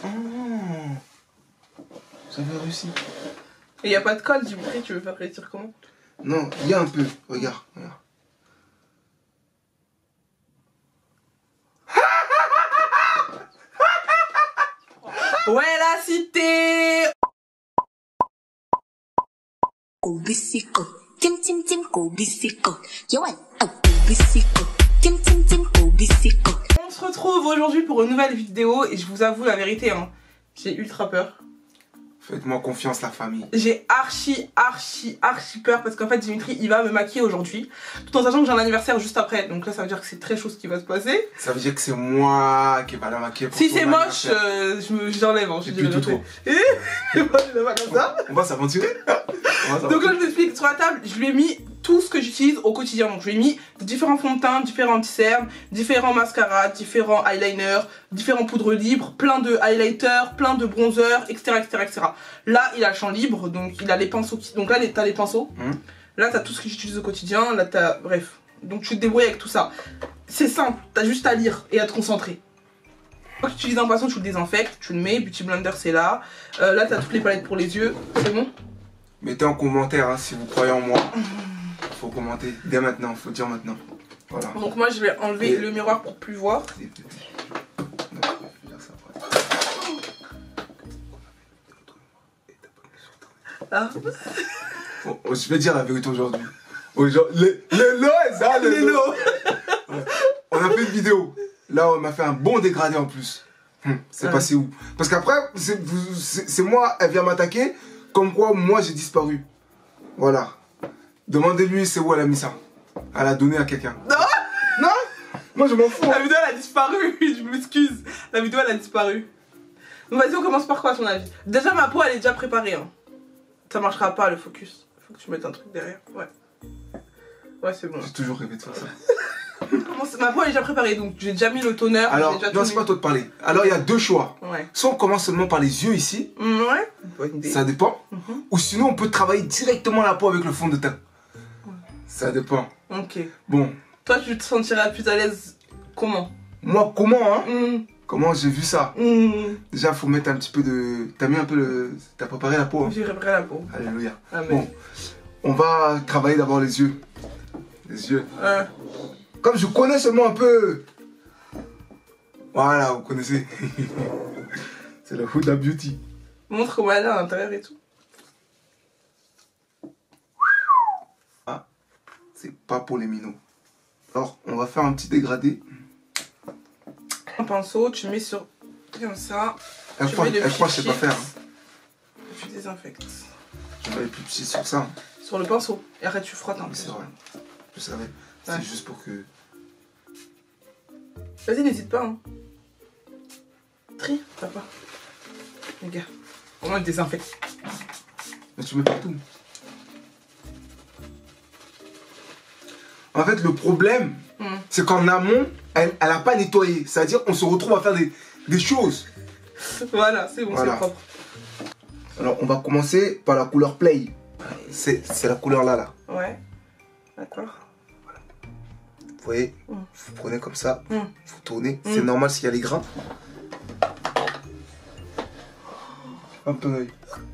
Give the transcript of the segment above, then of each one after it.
Vous avez réussi. Et y a pas de colle, Dimitri, tu veux faire réussir comment? Non, il y a un peu. Regarde, regarde. Ouais, la cité! 고비시고 찜찜찜 고비시고 여완 고비시고 찜찜찜 고비시고. On se retrouve aujourd'hui pour une nouvelle vidéo et je vous avoue la vérité, hein, j'ai ultra peur. Faites-moi confiance, la famille. J'ai archi peur parce qu'en fait Dimitri il va me maquiller aujourd'hui tout en sachant que j'ai un anniversaire juste après, donc là ça veut dire que c'est très chaud ce qui va se passer. Ça veut dire que c'est moi qui va la maquiller pour Si ton c'est moche, anniversaire. j'enlève, hein, je Et dis puis la tout vérité. Moi, comme ça. On va s'aventurer. Donc là je vous explique, sur la table je lui ai mis tout ce que j'utilise au quotidien. Donc je lui ai mis différents fonds de teint, différents anti-cernes, différents mascaras, différents eyeliners, différents poudres libres, plein de highlighters, plein de bronzers, etc., etc. Là il a le champ libre, donc il a les pinceaux donc là t'as les pinceaux, là t'as tout ce que j'utilise au quotidien, là t'as, bref, donc tu te débrouilles avec tout ça. C'est simple, t'as juste à lire et à te concentrer. Quand tu utilises un pinceau, tu le désinfectes, tu le mets, Beauty Blender c'est là, là t'as toutes les palettes pour les yeux, c'est bon. Mettez en commentaire hein, si vous croyez en moi. Faut commenter dès maintenant, faut dire maintenant. Voilà. Donc moi je vais enlever le miroir pour plus voir. Ah. Bon, je vais dire la vérité aujourd'hui. Les lots, ça, les lots. On a fait une vidéo. Là, on m'a fait un bon dégradé en plus. C'est passé où? Parce qu'après, c'est moi, elle vient m'attaquer. Comme quoi, moi, j'ai disparu. Voilà. Demandez-lui, c'est où elle a mis ça. Elle a donné à quelqu'un. Non. Non. Moi, je m'en fous. La vidéo, elle a disparu. Je m'excuse. La vidéo, elle a disparu. Donc vas-y, on commence par quoi à ton avis? Déjà, ma peau, elle est déjà préparée. Hein. Ça marchera pas, le focus. Faut que tu mettes un truc derrière. Ouais. Ouais, c'est bon. J'ai toujours rêvé de faire ça. Ma peau, elle est déjà préparée. Donc, j'ai déjà mis le toner. Alors, non, c'est pas toi de parler. Alors, il y a deux choix. Ouais. Soit on commence seulement par les yeux ici. Ouais. Bonne idée. Ça dépend. Ou sinon, on peut travailler directement la peau avec le fond de teint. Ça dépend. Ok. Bon. Toi, tu te sentiras plus à l'aise comment? Moi, comment, hein? Comment j'ai vu ça? Déjà, faut mettre un petit peu de... T'as mis un peu le... T'as préparé la peau, hein? J'ai préparé la peau. Alléluia. Amen. Bon. On va travailler d'abord les yeux. Les yeux. Comme je connais seulement un peu... Voilà, vous connaissez. C'est la Huda Beauty. Montre comment elle est à l'intérieur et tout. Ah, c'est pas pour les minots. Alors, on va faire un petit dégradé. Un pinceau, tu mets sur... Comme ça. Elle croit que je sais pas faire. Hein. Tu désinfectes. Je vais aller plus petit sur ça. Sur le pinceau. Et après, tu frottes un peu. C'est vrai. Je savais. C'est juste pour que... Vas-y, n'hésite pas. Hein. Tri, papa. Regarde. Comment elle désinfecte. Mais tu mets partout. En fait, le problème, c'est qu'en amont, elle a pas nettoyé. C'est-à-dire qu'on se retrouve à faire des choses. Voilà, c'est bon, voilà. C'est propre. Alors, on va commencer par la couleur Play. C'est la couleur là. Ouais. D'accord. Voilà. Vous voyez, vous prenez comme ça, vous tournez. C'est normal s'il y a les grains. Un peu d'œil.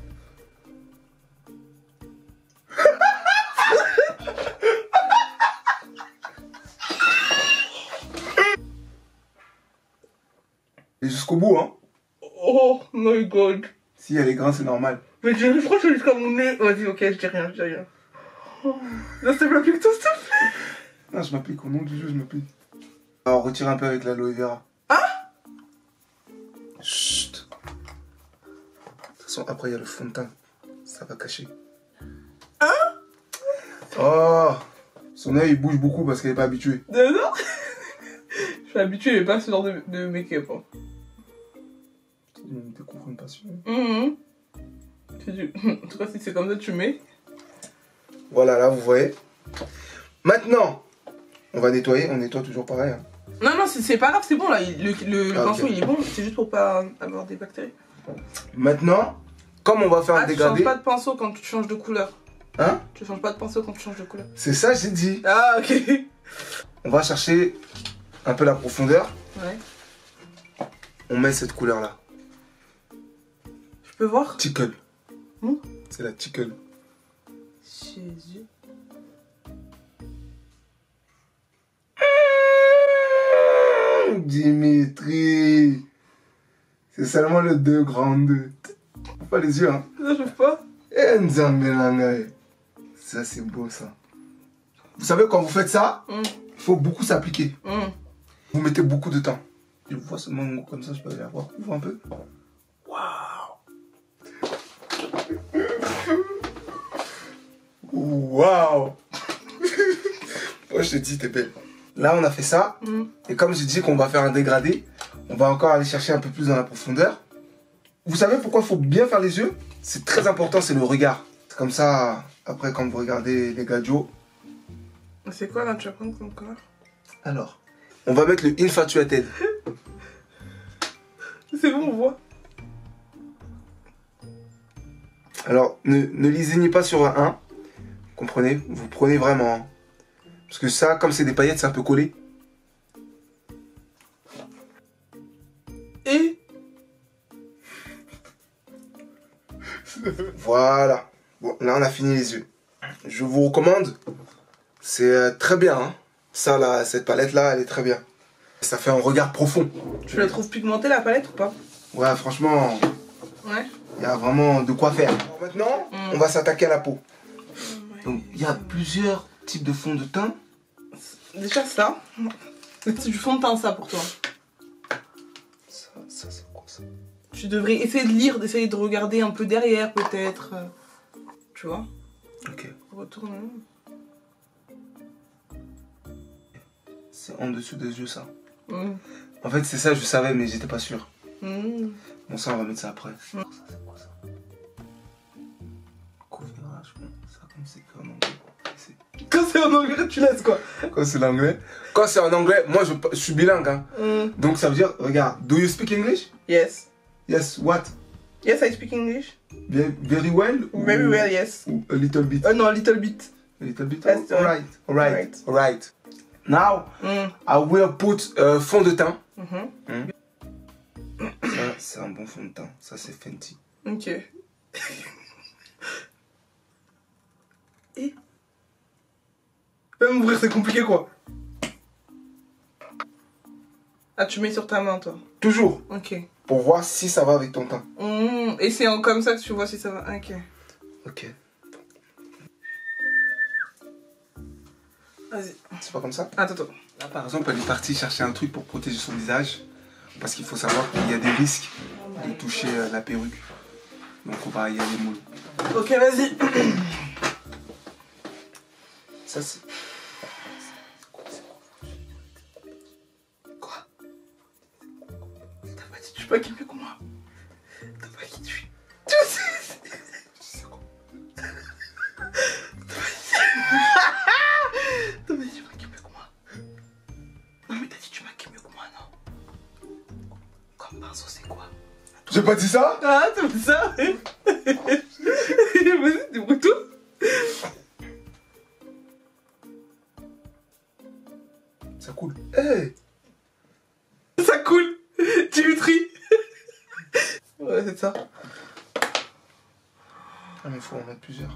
Et jusqu'au bout, hein. Oh my god. S'il y a les grains, c'est normal. Mais je crois que c'est jusqu'à mon nez. Vas-y, ok, je dis rien, je dis rien. Oh. Là, ça m'applique tout, s'il te plaît. Non, je m'applique au nom du jeu, je m'applique. Alors, retire un peu avec l'aloe vera. Ah. Chut. De toute façon, après, il y a le fond de teint. Ça va cacher. Hein? Oh. Son œil, il bouge beaucoup parce qu'elle n'est pas habituée. Non. Je suis habituée, mais pas à ce genre de make-up. Hein. C'est une déconfrontation. En tout cas, si c'est comme ça, tu mets. Voilà, là, vous voyez. Maintenant, on va nettoyer. On nettoie toujours pareil. Hein. Non, c'est pas grave, c'est bon là. Le pinceau, il est bon. C'est juste pour pas avoir des bactéries. Maintenant, comme on va faire un dégradé... tu changes pas de pinceau quand tu changes de couleur. Hein? Tu changes pas de pinceau quand tu changes de couleur. C'est ça, j'ai dit. Ah, ok. On va chercher un peu la profondeur. Ouais. On met cette couleur là. peux voir? Tickle. Hmm? C'est la tickle. Jésus. Dimitri. C'est seulement le 2 grand 2. Pas les yeux, hein. Ça, je pas. Eh, Nzambelangaï. Ça, c'est beau, ça. Vous savez, quand vous faites ça, il faut beaucoup s'appliquer. Vous mettez beaucoup de temps. Je vois seulement comme ça, je peux aller la voir. Ouvre un peu. Waouh. Waouh. Moi, je te dis, t'es belle. Là, on a fait ça. Et comme j'ai dit qu'on va faire un dégradé, on va encore aller chercher un peu plus dans la profondeur. Vous savez pourquoi il faut bien faire les yeux? C'est très important, c'est le regard. C'est comme ça, après, quand vous regardez les gadgets. C'est quoi là, tu vas prendre comme couleur? Alors, on va mettre le Infatuated. C'est bon, on voit. Alors, ne lésignez pas sur un 1. Comprenez? Vous prenez vraiment. Hein. Parce que ça, comme c'est des paillettes, c'est un peu collé. Et voilà. Bon, là, on a fini les yeux. Je vous recommande. C'est très bien. Hein. Ça, là, cette palette-là, elle est très bien. Ça fait un regard profond. tu la trouves pigmentée la palette ou pas? Ouais, franchement, Ouais. il y a vraiment de quoi faire. Alors maintenant, on va s'attaquer à la peau. Donc, il y a plusieurs types de fond de teint. Déjà ça. C'est du fond de teint ça pour toi. Ça c'est quoi ça? Tu devrais essayer de lire, d'essayer de regarder un peu derrière peut-être. Tu vois? Ok. Retourne. C'est en dessous des yeux, ça. Mm. En fait, c'est ça, je savais, mais j'étais pas sûr. Mm. Bon, ça, on va mettre ça après. Mm. Ça, c'est quoi ça? Couvrage, bon, ça, comme c'est qu'en anglais. Quand c'est en anglais, tu laisses quoi? Quand c'est l'anglais? Quand c'est en anglais, moi, je suis bilingue. Hein. Mm. Donc, ça veut dire, regarde, do you speak English? Yes. Yes, what? Yes, I speak English. Very well? Very well, yes. Ou a little bit? No, a little bit. A little bit? Yes, Alright, alright, Alright. alright. Now, I will put fond de teint. Ça, c'est un bon fond de teint. Ça, c'est Fenty. Ok. Et même ouvrir, c'est compliqué quoi. Ah, tu mets sur ta main toi. Toujours. Ok. Pour voir si ça va avec ton teint. Et c'est comme ça que tu vois si ça va. Ok. Ok. Vas-y. C'est pas comme ça? Attends. Là, par exemple, elle est partie chercher un truc pour protéger son visage. Parce qu'il faut savoir qu'il y a des risques de toucher la perruque. Donc, on va y aller mollo. Ok, vas-y. Ça, c'est... Quoi? T'as pas dit tu peux pas qui mieux que moi. T'as pas qui tu es. Tu sais. T'as pas dit tu maquilles mieux que moi. Non mais t'as dit tu maquilles mieux que moi, non? Comme pinceau c'est quoi? J'ai pas dit ça? Ah, t'as dit ça? Vas-y, débrouille-toi. Ça coule. Hey! Ça coule. Dimitri. Ouais, c'est ça. Ah, mais il faut en mettre plusieurs.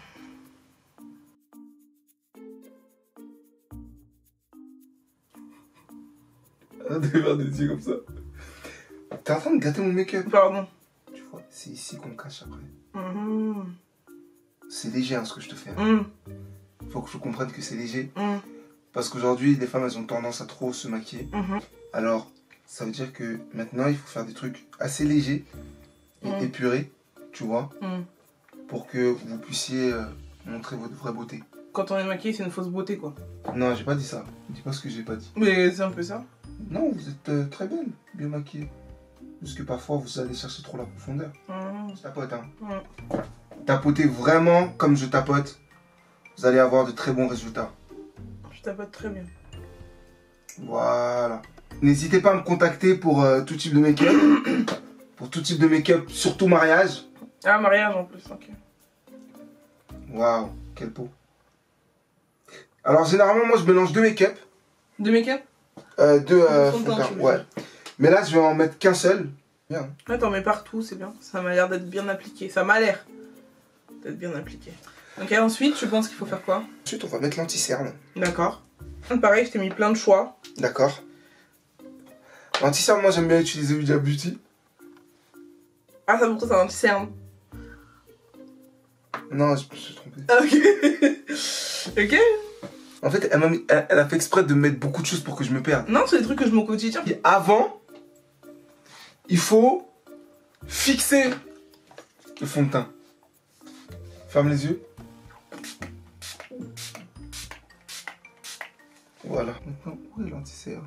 Arrête de faire des yeux comme ça. T'es en train de gâter mon make-up. Pardon. Tu vois, c'est ici qu'on cache après. C'est léger hein, ce que je te fais. Faut que je comprenne que c'est léger. Parce qu'aujourd'hui, les femmes, elles ont tendance à trop se maquiller. Alors, ça veut dire que maintenant, il faut faire des trucs assez légers et épurés, tu vois, pour que vous puissiez montrer votre vraie beauté. Quand on est maquillé, c'est une fausse beauté, quoi. Non, j'ai pas dit ça. Dis pas ce que j'ai pas dit. Mais c'est un peu ça. Non, vous êtes très belle, bien maquillée. Parce que parfois, vous allez chercher trop la profondeur. Je tapote, hein. Tapotez vraiment comme je tapote. Vous allez avoir de très bons résultats. Je tapote très bien. Voilà. N'hésitez pas à me contacter pour tout type de make-up. Pour tout type de make-up, surtout mariage. Ah, mariage en plus, ok. Waouh, quelle peau. Alors, généralement, moi, je mélange deux make-up. De make-up? Deux fond de teint, fond de teint, tu veux ouais. dire. Mais là, je vais en mettre qu'un seul. Bien. Hein. Là, t'en mets partout, c'est bien. Ça m'a l'air d'être bien appliqué. Ça m'a l'air d'être bien appliqué. Ok, ensuite, je pense qu'il faut faire quoi? Ensuite, on va mettre l'anti-cerne. D'accord. Pareil, je t'ai mis plein de choix. D'accord. L'anti-cerne, moi, j'aime bien utiliser Huda Beauty. Ah, ça pour toi, c'est un anti-cerne. Non, je me suis trompé. Ah, ok. Ok. En fait, elle a fait exprès de mettre beaucoup de choses pour que je me perde. Non, c'est des trucs que je mets au quotidien. Et avant, il faut fixer le fond de teint. Ferme les yeux. Voilà. Maintenant, où est l'anti-cerne?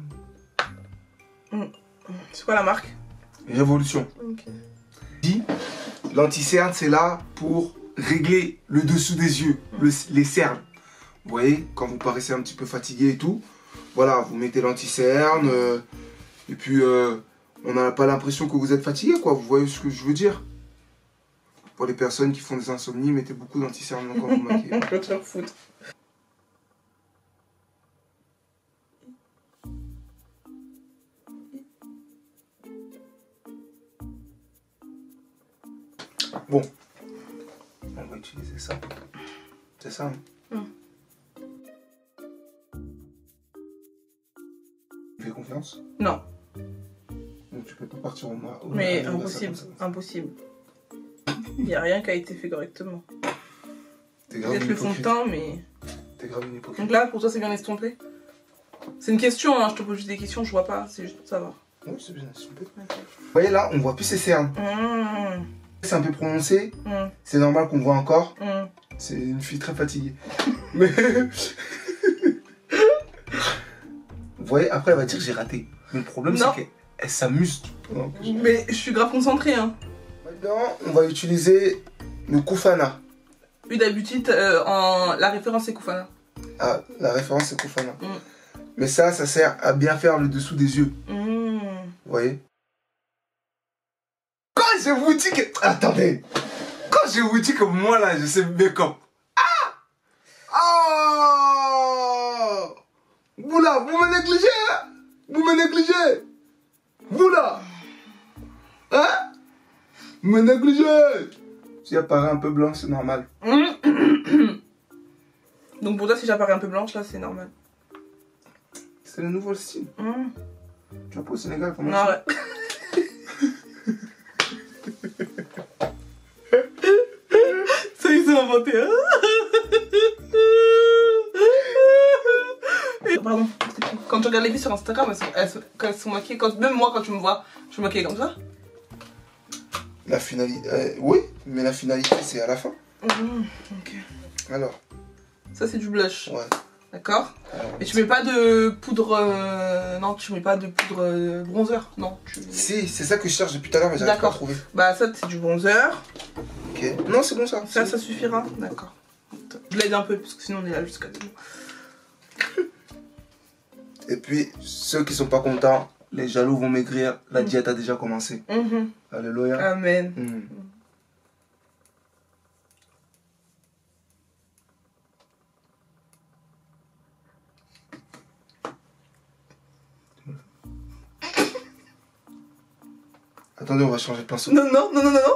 C'est quoi la marque? Révolution. Ok. Dit, l'anti-cerne, c'est là pour régler le dessous des yeux, les cernes. Vous voyez, quand vous paraissez un petit peu fatigué et tout, voilà, vous mettez l'anti-cerne, et puis on n'a pas l'impression que vous êtes fatigué, quoi. Vous voyez ce que je veux dire? Pour les personnes qui font des insomnies, mettez beaucoup d'anti-cerne quand vous maquillez. Je vais te faire foutre. Bon, on va utiliser ça. C'est ça, hein? Tu fais confiance? Non. Donc tu peux pas partir au moins. Mais impossible, impossible. Il n'y a rien qui a été fait correctement. Peut-être le fond de teint, mais... T'es grave une hypocrite. Donc là, pour toi, c'est bien estompé? C'est une question, hein, je te pose juste des questions, je vois pas, c'est juste pour savoir. Oui, c'est bien estompé. Okay. Vous voyez là, on voit plus ses cernes. C'est un peu prononcé, c'est normal qu'on voit encore. C'est une fille très fatiguée. Mais... Vous voyez, après elle va dire j'ai raté. Mais le problème c'est qu'elle s'amuse. Mais je suis grave concentrée, hein. Maintenant, on va utiliser le Koufana. Huda Beauty, la référence c'est Koufana. Ah, la référence c'est Koufana. Mais ça sert à bien faire le dessous des yeux. Vous voyez? Quand je vous dis que... Attendez. Quand je vous dis que moi là, je sais make-up. Oh! Vous là, vous me négligez, hein? Vous me négligez. Vous là. Hein? Vous me négligez. Si elle paraît un peu blanche, c'est normal. Donc pour toi, si j'apparais un peu blanche, là, c'est normal. C'est le nouveau style. Tu vas pas au Sénégal, comment non, arrête. Ça, ils ont inventé, hein. Pardon. Quand tu regardes les filles sur Instagram, quand elles sont maquillées, même moi, quand tu me vois, je suis maquillée comme ça. La finalité... oui, mais la finalité, c'est à la fin. Ok. Alors. Ça, c'est du blush. Ouais. D'accord. Et tu mets pas de poudre... non, tu mets pas de poudre bronzer. Non. Si, c'est ça que je cherche depuis tout à l'heure, mais j'arrive pas à trouver. Bah ça, c'est du bronzer. Ok. Non, c'est bon ça. Ça suffira. D'accord. Je l'aide un peu, parce que sinon on est là jusqu'à demain. Et puis, ceux qui sont pas contents, les jaloux vont maigrir. La diète a déjà commencé. Alléluia. Amen. Attendez, on va changer de pinceau. Non, non, non, non, non, non.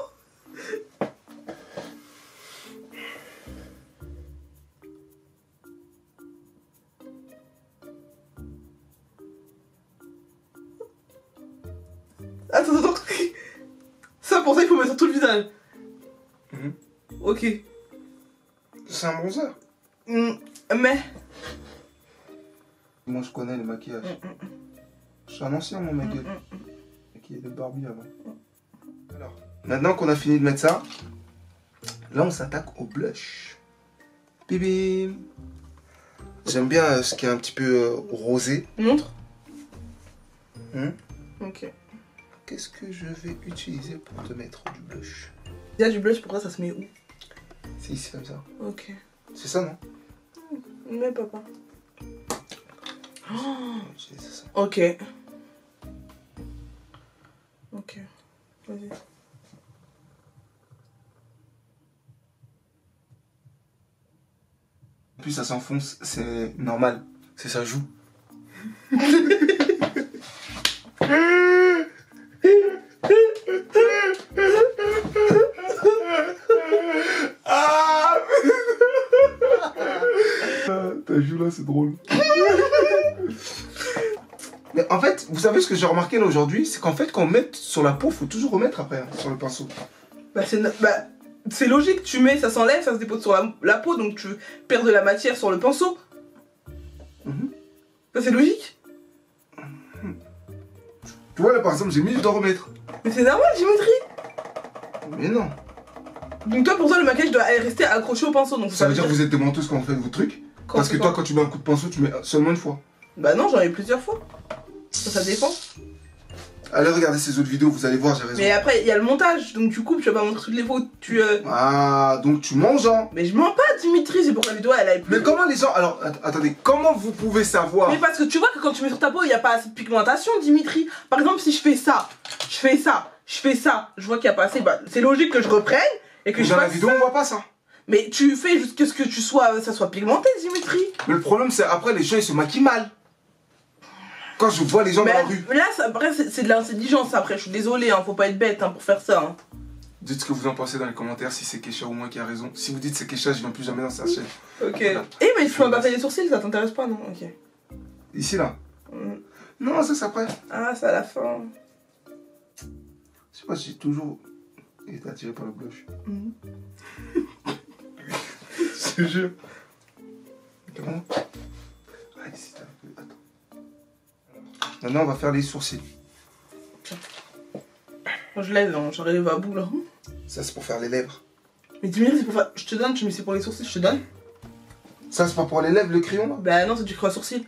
Attends, attends. Ça, pour ça, il faut mettre sur tout le visage. Ok. C'est un bronzer. Mais... Moi, je connais les maquillages. Je suis un ancien, mon mec. Maquillé de Barbie avant. Alors, maintenant qu'on a fini de mettre ça, là, on s'attaque au blush. Bibim. J'aime bien ce qui est un petit peu rosé. Montre. Ok. Qu'est-ce que je vais utiliser pour te mettre du blush? Déjà du blush, pour ça, ça se met où? C'est ici comme ça. Ok. C'est ça, non? Mais papa. Ça. Ok. Ok. Vas-y. Plus ça s'enfonce, c'est normal. C'est ça joue. savez ce que j'ai remarqué là aujourd'hui, c'est qu'en fait quand on met sur la peau, faut toujours remettre après hein, sur le pinceau. Bah c'est logique, tu mets, ça s'enlève, ça se dépose sur la peau, donc tu perds de la matière sur le pinceau. Ça c'est logique. Tu vois là par exemple, j'ai mis, je dois remettre. Mais c'est normal, Dimitri. Mais non. Donc toi pour toi le maquillage doit rester accroché au pinceau. Donc Ça veut dire que vous êtes des menteuses quand vous faites vos trucs. Parce que toi quand tu mets un coup de pinceau, tu mets seulement une fois. Bah non, j'en ai plusieurs fois. Ça dépend. Allez regarder ces autres vidéos, vous allez voir, j'ai raison. Mais après il y a le montage, donc du coup tu vas pas montrer toutes les fois où tu... Ah, donc tu manges hein. Mais je mens pas Dimitri, c'est pour que la vidéo elle aille plus. Mais comment les gens... Alors, attendez, comment vous pouvez savoir? Mais parce que tu vois que quand tu mets sur ta peau, il n'y a pas assez de pigmentation, Dimitri. Par exemple, si je fais ça, je fais ça, je fais ça, je vois qu'il n'y a pas assez, bah c'est logique que je reprenne et que je dans fasse la vidéo, on voit pas ça. Mais tu fais jusqu'à ce que ça soit pigmenté, Dimitri. Mais le problème, c'est après, les gens, ils se maquillent mal. Quand je vois les gens dans la rue. Là, après, c'est de l'intelligence, après, je suis désolée, hein, faut pas être bête hein, pour faire ça. Hein. Dites ce que vous en pensez dans les commentaires, si c'est Kesha ou moi qui a raison. Si vous dites c'est Kesha, je viens plus jamais dans sa chaîne. Ok. Voilà. Eh, mais tu m'as pas fait les sourcils, ça t'intéresse pas, non? Ok. Ici, là. Non, ça, c'est après. Ah, c'est à la fin. Je sais pas, j'ai toujours été attiré par le blush. Je te jure. Comment? Ah, ici, t'as un peu. Attends. Maintenant, on va faire les sourcils. Je lève, hein, j'arrive à bout là. Ça, c'est pour faire les lèvres. Mais Dimitri, c'est pour faire. Je te donne, tu me dis c'est pour les sourcils, je te donne. Ça, c'est pas pour les lèvres, le crayon, là? Bah non, c'est du crayon à sourcils.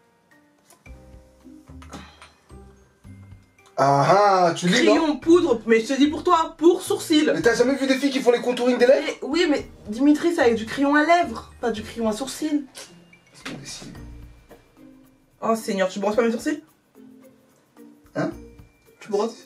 Ah ah, tu lis, non? Crayon, poudre, mais je te dis pour toi, pour sourcils. Mais t'as jamais vu des filles qui font les contouring des lèvres? Oui, mais Dimitri, c'est avec du crayon à lèvres, pas du crayon à sourcils. C'est bon, décidé. Oh Seigneur, tu brosses pas mes sourcils? Hein? Tu brosses?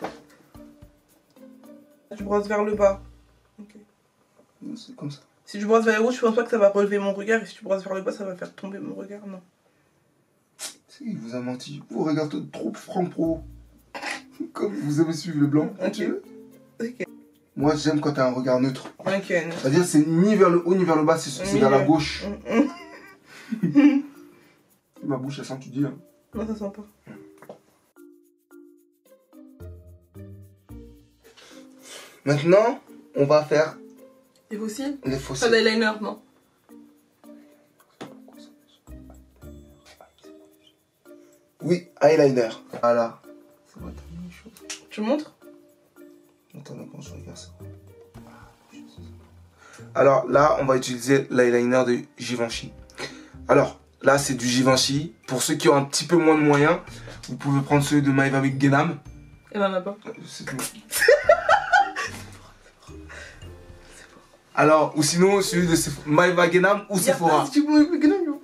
Tu brosses vers le bas. Ok. Non, c'est comme ça. Si tu brosses vers le haut, je pense pas que ça va relever mon regard. Et si tu brosses vers le bas, ça va faire tomber mon regard. Non. Si, il vous a menti. Vous regardez trop Franck Pro. Comme vous avez suivi le blanc. Ok. Ok. Moi, j'aime quand t'as un regard neutre. Ok. C'est-à-dire, c'est ni vers le haut ni vers le bas, c'est vers la gauche. Ma bouche, elle sent, tu dis. Hein. Non, ça sent pas. Maintenant, on va faire Les fossiles? les Pas fossiles. d'eyeliner, non. Oui, eyeliner. Voilà. Ça va être une chose. Tu me montres? Attendez, quand je regarde ça. Alors là, on va utiliser l'eyeliner de Givenchy. Alors là, c'est du Givenchy. Pour ceux qui ont un petit peu moins de moyens, vous pouvez prendre celui de Maeva Genam. Elle en a pas. C'est tout. Alors, ou sinon, celui de Maeva Genam ou Sephora. Si tu peux que non, il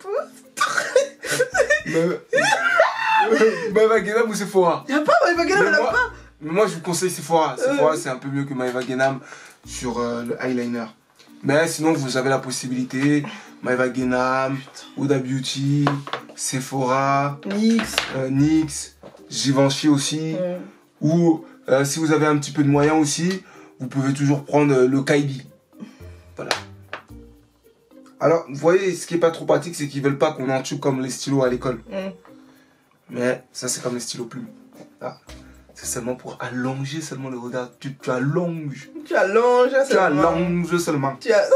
Maeva Genam ou Sephora. y a pas, Maeva Genam, elle a pas. Mais moi, je vous conseille Sephora. Sephora, c'est un peu mieux que Maeva Genam sur le eyeliner. Mais sinon, vous avez la possibilité. Maeva Genam, Huda Beauty, Sephora, NYX, Givenchy aussi. Ou si vous avez un petit peu de moyens aussi, vous pouvez toujours prendre le Kaibi. Voilà. Alors, vous voyez, ce qui est pas trop pratique, c'est qu'ils veulent pas qu'on entube comme les stylos à l'école. Mais ça, c'est comme les stylos plumes. Là, c'est seulement pour allonger seulement le regard. Tu allonges. Tu allonges seulement. Tu allonges seulement. Tu as...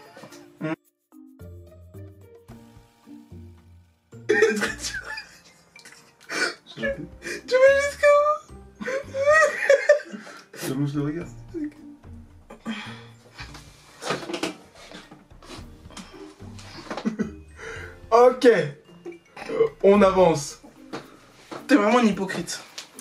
Tu vas jusqu'où? J'allonge le regard. Ok. On avance. T'es vraiment un hypocrite.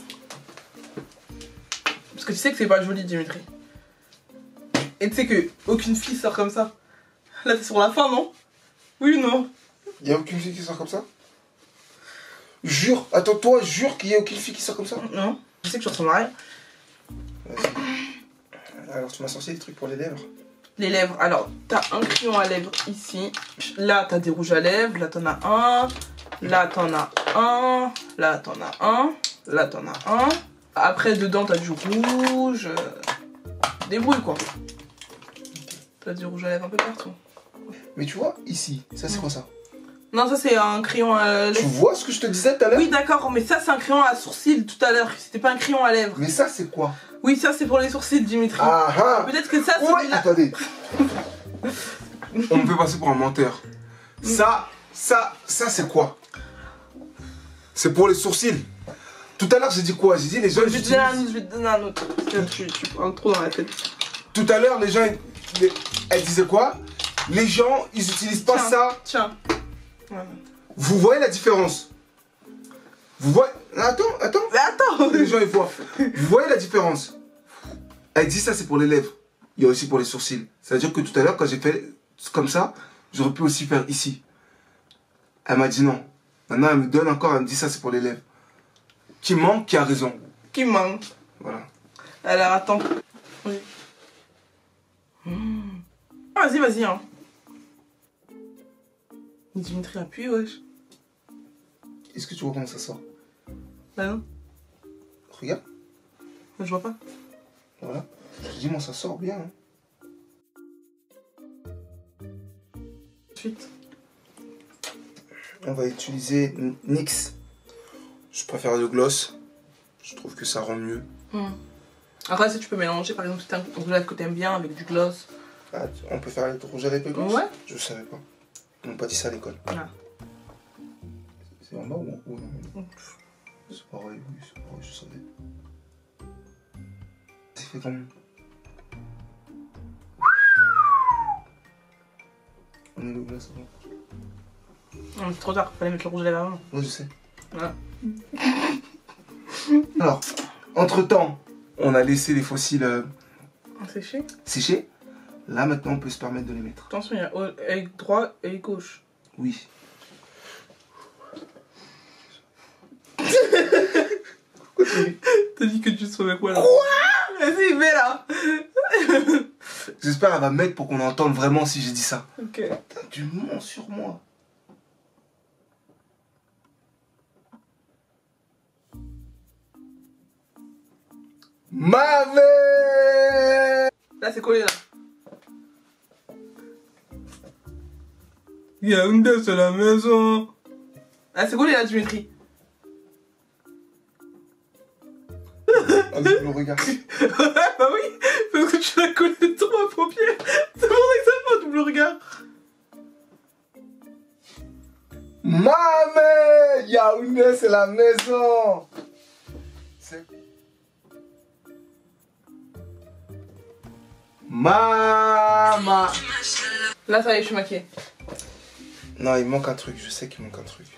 Parce que tu sais que c'est pas joli, Dimitri. Et tu sais que aucune fille sort comme ça. Là, t'es sur la fin, non? Oui ou non? Y'a aucune fille qui sort comme ça? Jure, attends, toi, jure qu'il y a aucune fille qui sort comme ça? Non. Je sais que je ressemble à rien. Alors, tu m'as sorti des trucs pour les lèvres? Les lèvres, alors t'as un crayon à lèvres ici. Là, t'as des rouges à lèvres. Là, t'en as un. Là, t'en as un. Là, t'en as un. Là, t'en as un. Après, dedans, t'as du rouge. Débrouille, quoi. T'as du rouge à lèvres un peu partout. Mais tu vois, ici, ça c'est quoi ça? Non, ça c'est un crayon à Tu lèvres. vois ce que je te disais tout à l'heure? Oui, d'accord, mais ça c'est un crayon à sourcils tout à l'heure. C'était pas un crayon à lèvres. Mais ça, c'est quoi? Oui, ça c'est pour les sourcils, Dimitri. Ah ah. Peut-être que ça, Ouais, celui-là. attendez. On me fait passer pour un menteur. Ça c'est quoi? C'est pour les sourcils. Tout à l'heure, j'ai dit quoi? J'ai dit les gens. Je vais te donner un autre, je vais te donner un autre. Parce que tu parles trop dans la tête. Tout à l'heure, les gens. Elle disait quoi? Les gens, ils utilisent pas Tiens, ça. Tiens. Voilà. Vous voyez la différence? Vous voyez. Attends. Mais attends. Les gens, ils voient. Vous voyez la différence? Elle dit ça, c'est pour les lèvres. Il y a aussi pour les sourcils. C'est-à-dire que tout à l'heure, quand j'ai fait comme ça, j'aurais pu aussi faire ici. Elle m'a dit non. Maintenant, elle me donne encore, elle me dit ça, c'est pour les lèvres. Qui ment, qui a raison. Qui manque. Voilà. Alors attends. Oui. Ah, vas-y, hein. Dimitri appuie, wesh. Est-ce que tu vois comment ça sort? Bah non, Regarde. je vois pas. Voilà. Je te dis, moi, ça sort bien. Hein. Ensuite. On va utiliser NYX. Je préfère le gloss. Je trouve que ça rend mieux. Après, si tu peux mélanger, par exemple, si t'as un rouge que t'aimes bien avec du gloss. Ah, on peut faire le rouge avec le gloss? Ouais. Je savais pas. On m'a pas dit ça à l'école. Ah. C'est en bas ou en haut? C'est pareil, oui, c'est pareil, je savais. C'est fait comment? On est le glace avant. Non, mais c'est trop tard, fallait mettre le rouge à lèvres avant. Ouais, je sais. Voilà. Alors, entre-temps, on a laissé les fossiles Séché. sécher. Là, maintenant, on peut se permettre de les mettre. Attention, il y a œil droit et œil gauche. Oui. T'as dit que tu savais quoi là? Quoi? Vas-y, mets là. J'espère qu'elle va mettre pour qu'on entende vraiment si j'ai dit ça. Ok. Putain, tu mens sur moi. Mavé! Là, c'est collé là. Yaoundé, c'est la maison. Ah, c'est collé là, Dimitri. Avec le regard. Bah oui, parce que tu l'as collé trop à paupière. C'est pour ça que ça fait un double regard. Mamé! Yaoundé, c'est la maison! Maman! Là, ça y est, je suis maquillée. Non, il manque un truc, je sais qu'il manque un truc.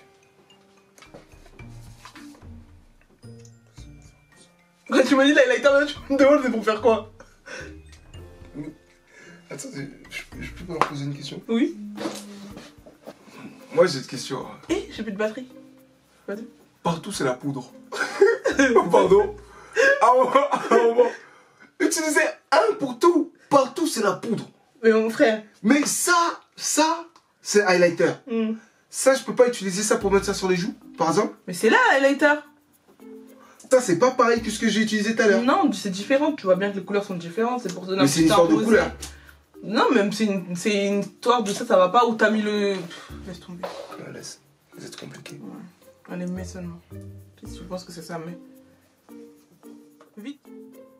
Quand tu m'as dit l'highlighter là, tu me demandes c'est pour faire quoi? Attendez, je peux leur poser une question? Oui. Moi j'ai une question. Eh, j'ai plus de batterie. Vas-y. Partout c'est la poudre. Pardon? Ah bon. Utilisez un pour tout. Partout c'est la poudre. Mais mon frère. Mais ça, c'est highlighter. Hmm. Ça, je peux pas utiliser ça pour mettre ça sur les joues, par exemple? Mais c'est là, l'highlighter. Ça, c'est pas pareil que ce que j'ai utilisé tout à l'heure. Non, c'est différent. Tu vois bien que les couleurs sont différentes. C'est pour donner un Mais c'est une petit histoire de imposé. couleur. Non, même c'est une histoire de ça va pas où t'as mis le. Pff, laisse tomber. Ouais, laisse. Vous êtes compliqué. On les met seulement. Qu'est-ce que tu penses que c'est ça, mais. Vite.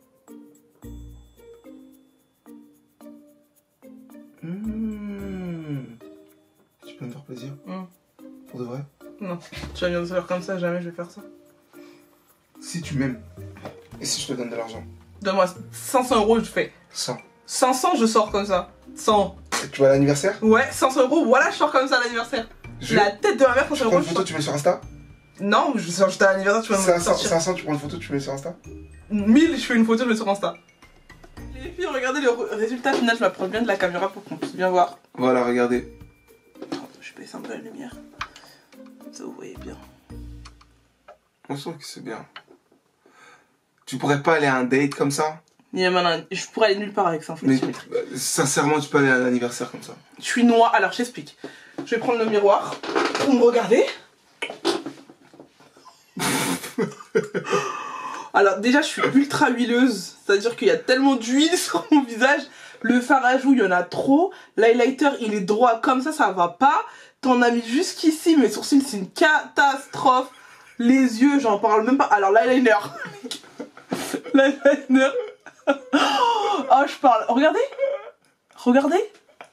Tu peux me faire plaisir? Hmm. Pour de vrai? Non, tu vas venir de faire comme ça, jamais je vais faire ça. Si tu m'aimes. Et si je te donne de l'argent? Donne-moi 500 €, je fais. 100. 500, je sors comme ça. 100. Et tu vas à l'anniversaire? Ouais, 500 €, voilà, je sors comme ça à l'anniversaire. La tête de ma mère, 500 Tu prends €. une photo, tu mets sur Insta? Non, je sors juste à l'anniversaire, tu vas me 500, sortir. 500, tu prends une photo, tu mets sur Insta? 1000, je fais une photo, je mets sur Insta. Les filles, regardez le résultat final, je m'approche bien de la caméra pour qu'on puisse bien voir. Voilà, regardez. Je baisse un peu la lumière. Comme ça, vous voyez bien. On sent que c'est bien. Tu pourrais pas aller à un date comme ça? Je pourrais aller nulle part avec ça en fait. Mais sincèrement, tu peux aller à un anniversaire comme ça. Je suis noire, alors je t'explique. Je vais prendre le miroir pour me regarder. Alors déjà je suis ultra huileuse, c'est-à-dire qu'il y a tellement d'huile sur mon visage Le fard à joues, il y en a trop. L'highlighter, il est droit comme ça va pas. T'en as mis jusqu'ici, mes sourcils, c'est une catastrophe. Les yeux, j'en parle même pas. Alors, l'eyeliner. L'eyeliner. Oh, je parle. Regardez. Regardez.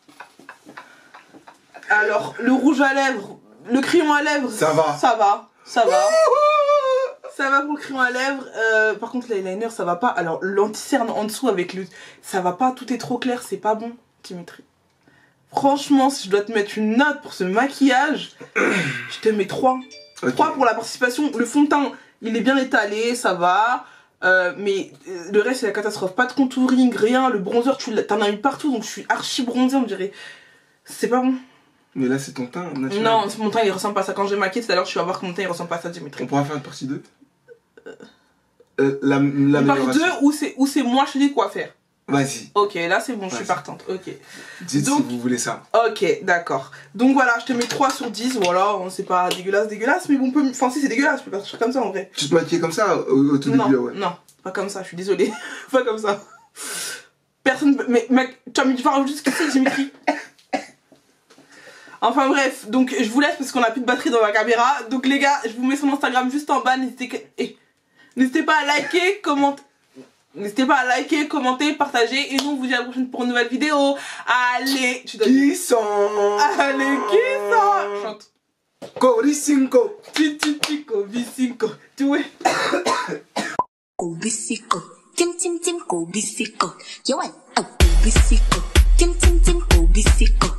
Alors, le rouge à lèvres, le crayon à lèvres. Ça va. Ça va. Ça va. Ça va pour le crayon à lèvres. Par contre, l'eyeliner, ça va pas. Alors, l'anti-cerne en dessous avec le... Ça va pas, tout est trop clair, c'est pas bon, Dimitri. Franchement, si je dois te mettre une note pour ce maquillage, je te mets 3. Okay. 3 pour la participation. Le fond de teint, il est bien étalé, ça va. Mais le reste, c'est la catastrophe. Pas de contouring, rien. Le bronzer, t'en as mis partout, donc je suis archi bronzée, on dirait. C'est pas bon. Mais là, c'est ton teint naturel. Non, mon teint, il ressemble pas à ça. Quand j'ai maquillé tout à l'heure, tu vas voir que mon teint, il ressemble pas à ça, Dimitri. On pourra faire une partie 2 une partie 2 où c'est moi, je te dis quoi faire. Vas-y. Ok, là c'est bon, je suis partante. Ok. Dites donc, si vous voulez ça. Ok, d'accord. Donc voilà, je te mets 3 sur 10. Voilà, c'est pas dégueulasse, mais on peut. Enfin, si c'est dégueulasse, je peux partir comme ça en vrai. Tu te maquillais comme ça au tout début, ouais? Non, pas comme ça, je suis désolée. Pas comme ça. Personne. Mais mec, tu as mis du fard jusqu'ici, Dimitri. Enfin bref, donc je vous laisse parce qu'on a plus de batterie dans ma caméra. Donc les gars, je vous mets son Instagram juste en bas. N'hésitez pas à liker, commenter. N'hésitez pas à liker, commenter, partager. Et nous, on vous dit à la prochaine pour une nouvelle vidéo. Allez, tu dois... Qui sont? Allez, qui sont? Chante. Coricinco. Titi, Kobicinco. Tu es. Kobisiko. Tim tim tim kobisiko. Yo, Kobisiko. Tim tim tim kobisiko.